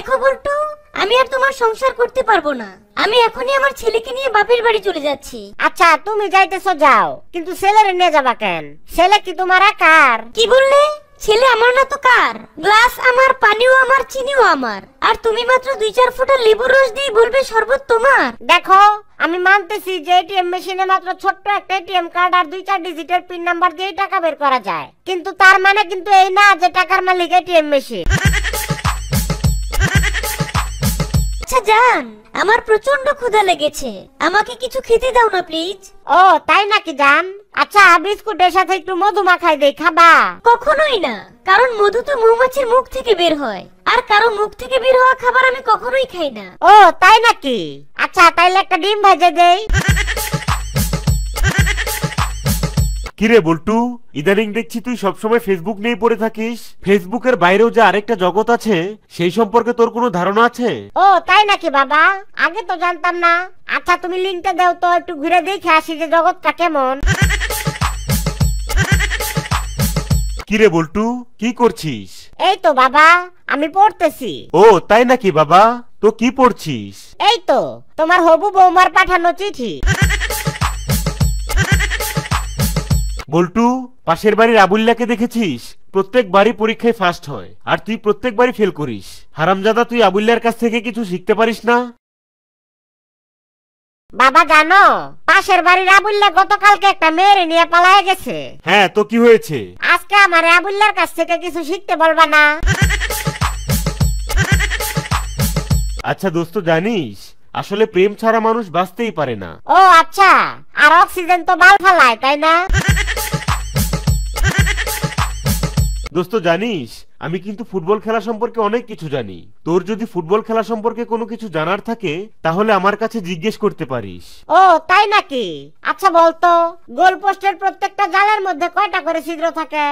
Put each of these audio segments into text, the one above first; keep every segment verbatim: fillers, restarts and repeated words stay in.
দেখো বল্টু, আমি আর তোমার সংসার করতে পারবো না। আমি এখনই আমার ছেলেকে নিয়ে বাপের বাড়ি চলে যাচ্ছি। আচ্ছা তুমি যাইতেছো যাও, কিন্তু ছেলেরে নিয়ে যাবা কেন? ছেলে কি তোমার একার? কি বললে? ছেলে আমার না তো কার? গ্লাস আমার, পানিও আমার, চিনিও আমার। আর তুমি মাত্র দুই চার ফোঁটা লেবুর রস দিয়ে বলবে শরবত তোমার? দেখো আমি মানতেছি যে এটিএম মেশিনে মাত্র ছোট্ট একটা এটিএম কার্ড আর দুই চার ডিজিটের পিন নাম্বার দিয়ে টাকা বের করা যায়, কিন্তু তার মানে কিন্তু এই না যে টাকার মালিক এটিএম মেশিন। আচ্ছা জান, আমার প্রচন্ড ক্ষুধা লেগেছে, আমাকে কিছু খেতে দাও না প্লিজ। ও তাই নাকি জান? আচ্ছা বিস্কুটের সাথে একটু মধু মাখাই দেই, খাবা? কখনোই না, কারণ মধু তো মৌমাছির মুখ থেকে বের হয়, আর কারো মুখ থেকে বের হওয়া খাবার আমি কখনোই খাই না। ও তাই নাকি? আচ্ছা তাইলে একটা ডিম ভেজে দেই। কিরে বল্টু, ইদানিং দেখছি তুই সবসময় ফেসবুক নিয়ে পড়ে থাকিস। ফেসবুকের বাইরেও যে আরেকটা জগৎ আছে সেই সম্পর্কে তোর কোনো ধারণা আছে? ও তাই নাকি বাবা? আগে তো জানতাম না। আচ্ছা তুমি লিংকটা দাও তো, একটু ঘুরে দেখে আসি যে জগৎটা কেমন। কিরে বল্টু, কি করছিস? এই তো বাবা আমি পড়তেছি। ও তাই নাকি বাবা, তো কি পড়ছিস? এই তো তোমার হবু বৌমার পাঠানো চিঠি। বল্টু, পাশের বাড়ির আবুল্লাকে দেখেছিস? প্রত্যেক বাড়ি পরীক্ষায় ফার্স্ট হয়, আর তুই প্রত্যেকবারই ফেল করিস। হারামজাদা, তুই আবুল্লার কাছ থেকে কিছু শিখতে পারিস না? বাবা জানো, পাশের বাড়ির আবুল্লা গতকালকে একটা মেয়েরে নিয়ে পালায়ে গেছে। হ্যাঁ, তো কি হয়েছে? আজকে আমার আবুল্লার কাছ থেকে কিছু শিখতে বলবা না? আচ্ছা দোস্ত, জানিস আসলে প্রেম ছাড়া মানুষ বাঁচতেই পারে না। ও আচ্ছা, আর অক্সিজেন তো বাল ফালায়, তাই না? দোস্ত জানিস, আমি কিন্তু ফুটবল খেলা সম্পর্কে অনেক কিছু জানি। তোর যদি ফুটবল খেলা সম্পর্কে কোনো কিছু জানার থাকে তাহলে আমার কাছে জিজ্ঞেস করতে পারিস। ও তাই নাকি? আচ্ছা বলতো, গোল পোস্টের প্রত্যেকটা জালের মধ্যে কয়টা করে ছিদ্র থাকে?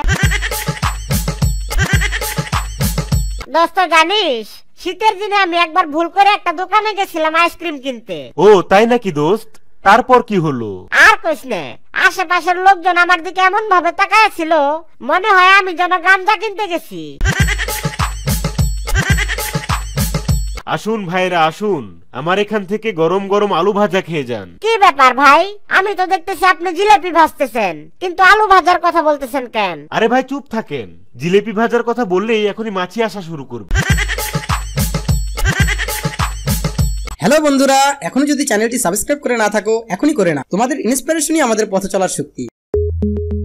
দোস্ত জানিস, শীতের দিনে আমি একবার ভুল করে একটা দোকানে গেছিলাম আইসক্রিম কিনতে। ও তাই নাকি দোস্ত, তারপর কি হলো? আর কইস না, আশেপাশের লোকজন আমার দিকে এমন ভাবে তাকায় ছিল, মনে হয় আমি যেন গাঞ্জা কিনতে গেছি। আসুন ভাইরা আসুন, আমার এখান থেকে গরম গরম আলু ভাজা খেয়ে যান। কি ব্যাপার ভাই, আমি তো দেখতেছি আপনি জিলাপি ভাজতেছেন, কিন্তু আলু ভাজার কথা বলতেছেন কেন? আরে ভাই চুপ থাকেন, জিলেপি ভাজার কথা বললেই এখনই মাছি আসা শুরু করবে। হ্যালো বন্ধুরা, এখনো যদি চ্যানেলটি সাবস্ক্রাইব করে না থাকো এখনই করে না, তোমাদের ইন্সপিরেশনই আমাদের পথ চলার শক্তি।